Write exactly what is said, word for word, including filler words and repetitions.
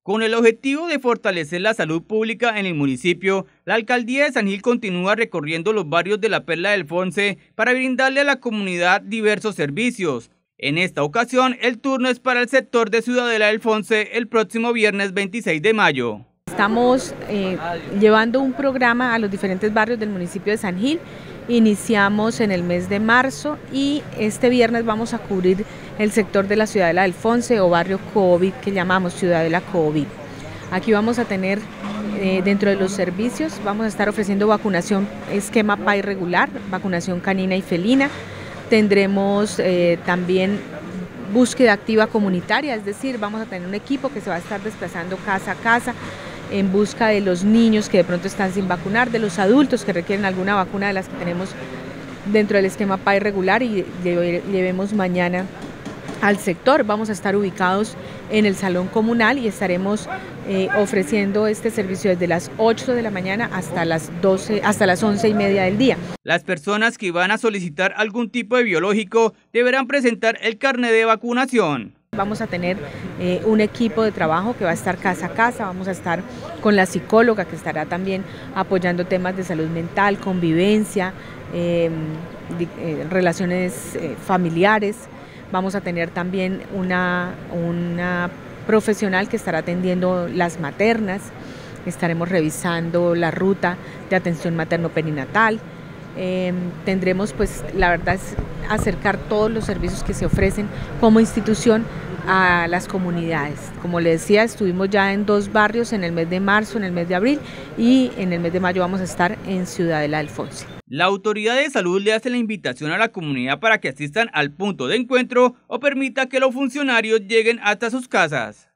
Con el objetivo de fortalecer la salud pública en el municipio, la Alcaldía de San Gil continúa recorriendo los barrios de la Perla del Fonce para brindarle a la comunidad diversos servicios. En esta ocasión, el turno es para el sector de Ciudadela del Fonce el próximo viernes veintiséis de mayo. Estamos eh, llevando un programa a los diferentes barrios del municipio de San Gil. Iniciamos en el mes de marzo y este viernes vamos a cubrir el sector de la Ciudadela del Fonce o barrio COVID que llamamos Ciudadela COVID. Aquí vamos a tener eh, dentro de los servicios, vamos a estar ofreciendo vacunación esquema P A I regular, vacunación canina y felina. Tendremos eh, también búsqueda activa comunitaria, es decir, vamos a tener un equipo que se va a estar desplazando casa a casa en busca de los niños que de pronto están sin vacunar, de los adultos que requieren alguna vacuna de las que tenemos dentro del esquema P A I regular y llevemos mañana al sector. Vamos a estar ubicados en el salón comunal y estaremos eh, ofreciendo este servicio desde las ocho de la mañana hasta las doce, hasta las once y media del día. Las personas que van a solicitar algún tipo de biológico deberán presentar el carnet de vacunación. Vamos a tener eh, un equipo de trabajo que va a estar casa a casa, vamos a estar con la psicóloga que estará también apoyando temas de salud mental, convivencia, eh, eh, relaciones eh, familiares. Vamos a tener también una, una profesional que estará atendiendo las maternas, estaremos revisando la ruta de atención materno-perinatal. Eh, tendremos, pues, la verdad es acercar todos los servicios que se ofrecen como institución a las comunidades. Como les decía, estuvimos ya en dos barrios en el mes de marzo, en el mes de abril y en el mes de mayo vamos a estar en Ciudadela del Fonce. La autoridad de salud le hace la invitación a la comunidad para que asistan al punto de encuentro o permita que los funcionarios lleguen hasta sus casas.